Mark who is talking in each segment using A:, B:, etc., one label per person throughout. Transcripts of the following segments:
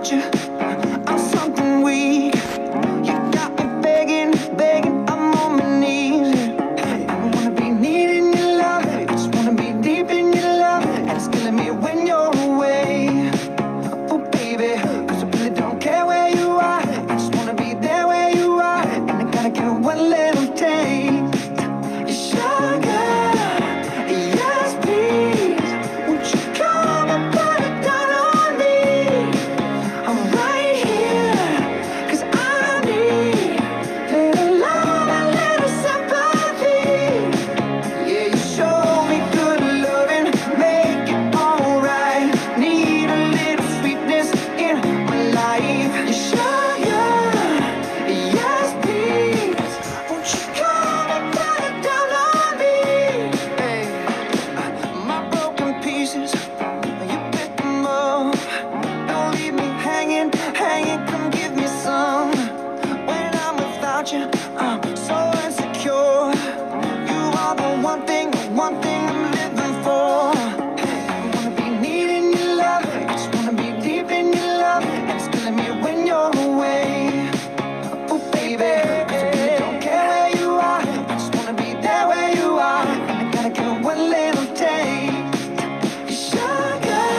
A: without you, I'm something weak. You got me begging, begging, I'm on my knees. I don't wanna be needing your love, I just wanna be deep in your love, and it's killing me when you're away. Oh baby, 'cause I really don't care where you are, I just wanna be there where you are, and I gotta get one little taste. Your sugar, yes please, won't you come and put it down on me? I'm right here, 'cause I need little love and little sympathy. Yeah, you show me good loving, make it alright. Need a little sweetness in my life. Your sugar, yes please, won't you come and put it down on me? Hey, my broken pieces, you pick them up. Don't leave me hanging, hanging, come give me some. When I'm without you, I'm so insecure. You are the one thing I'm living for. I don't wanna be needing your love, I just wanna be deep in your love, and it's killing me when you're away. Oh baby, 'cause I really don't care where you are, I just wanna be there where you are, and I gotta get one little taste. Your sugar,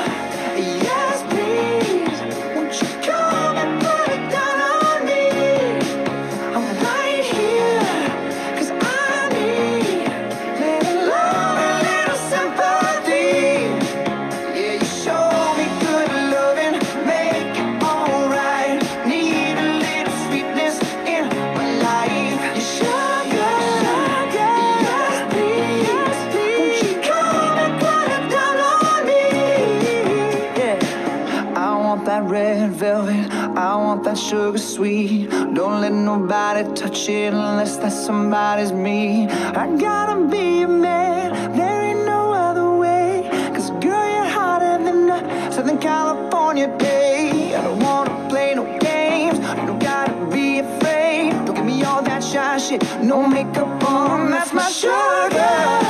A: yes please, won't you come and put it down on me? I'm right here, 'cause I need little love and little sympathy. Yeah, you show me good loving, make it alright. Need a little sweetness in my life. Your sugar, yes please, won't you come and put it down on me? Yeah, I want that red velvet, I want that sugar sweet. Don't let nobody touch it unless that somebody's me. I gotta be a man, there ain't no other way. 'Cause girl, you're hotter than a Southern California day. I don't wanna play no games, you don't gotta be afraid. Don't give me all that shy shit, no makeup on, that's my sugar.